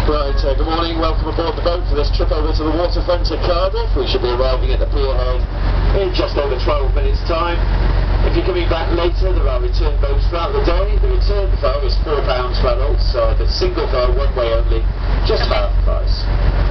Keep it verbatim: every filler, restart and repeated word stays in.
Right, uh, good morning, welcome aboard the boat for this trip over to the waterfront at Cardiff. We should be arriving at the pierhead in just over twelve minutes time. If you're coming back later, there are return boats throughout the day. The return fare is four pounds for adults, so if it's single fare one way only, just half price.